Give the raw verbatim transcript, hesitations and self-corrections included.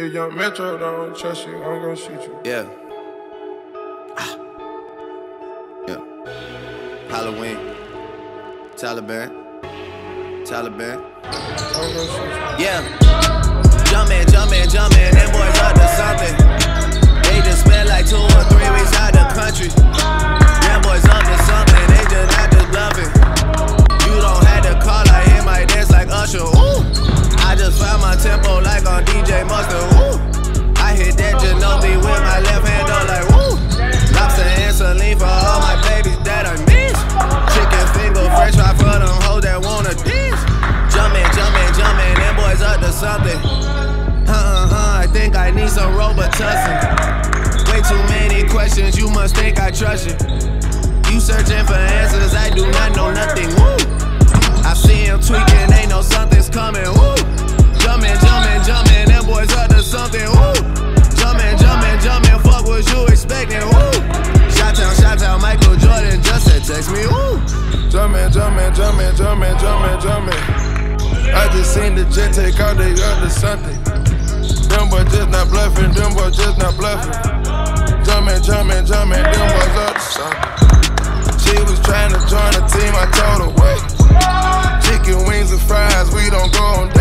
If young Metro don't trust you, I'm gonna shoot you. Yeah. Ah. Yeah. Halloween. Taliban. Taliban. I'm gonna shoot you. Yeah. Jumpin', jumpin', jumpin', them boys up to something. They just spent like two or three weeks out the country. Them boys up to something, they just not just bluffing. You don't have to call, I hear my dance like Usher. Ooh. I just found my tempo like on D J Mustard. Ooh. I hit that Ginobili with my left hand on like woo. Lobster and saline for all my babies that I miss. Chicken finger, french fry for them hoes that wanna dance. Jumpin', jumpin', jumpin', them boys up to something. Uh-uh-uh, I think I need some Robitussin. Way too many questions, you must think I trust you. You searching for answers, I do not know nothing, woo. I see him tweaking, they know something's coming, woo. Jumpin', jumpin', jumpin', them boys up to something, woo. Jumpin', jumpin', jumpin', fuck what you expecting, woo. Shot-town, shot-town, Michael Jordan just said text me, woo. Jumpin', jumpin', jumpin', jumpin', jumpin', jumpin'. I just seen the jet take out, they up to something. Them boys just not bluffing, them boys just not bluffing. Jumpin', jumpin', jumpin', them boys up to something. She was trying to join the team, I told her wait. Chicken wings and fries, we don't go on dates.